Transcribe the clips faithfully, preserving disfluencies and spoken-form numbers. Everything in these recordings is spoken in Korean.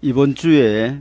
이번 주에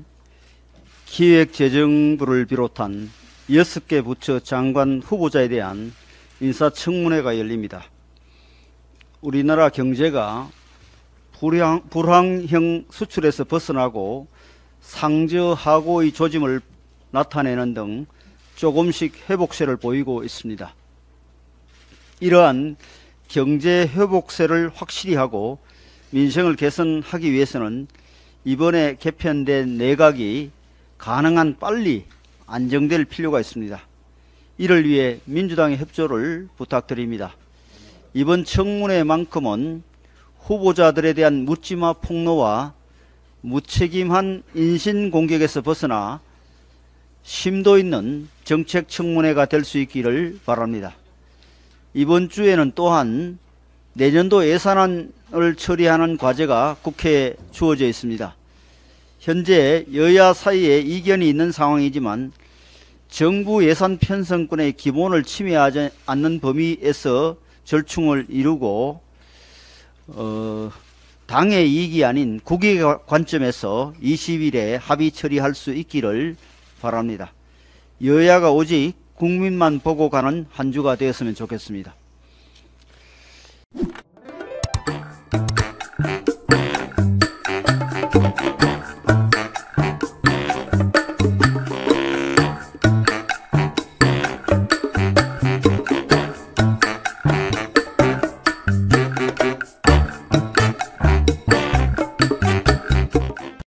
기획재정부를 비롯한 여섯 개 부처 장관 후보자에 대한 인사청문회가 열립니다. 우리나라 경제가 불황, 불황형 수출에서 벗어나고 상저하고의 조짐을 나타내는 등 조금씩 회복세를 보이고 있습니다. 이러한 경제 회복세를 확실히 하고 민생을 개선하기 위해서는 이번에 개편된 내각이 가능한 빨리 안정될 필요가 있습니다. 이를 위해 민주당의 협조를 부탁드립니다. 이번 청문회만큼은 후보자들에 대한 묻지마 폭로와 무책임한 인신공격에서 벗어나 심도 있는 정책 청문회가 될 수 있기를 바랍니다. 이번 주에는 또한 내년도 예산안을 처리하는 과제가 국회에 주어져 있습니다. 현재 여야 사이에 이견이 있는 상황이지만 정부 예산 편성권의 기본을 침해하지 않는 범위에서 절충을 이루고 어, 당의 이익이 아닌 국익의 관점에서 이십 일에 합의 처리할 수 있기를 바랍니다. 여야가 오직 국민만 보고 가는 한 주가 되었으면 좋겠습니다.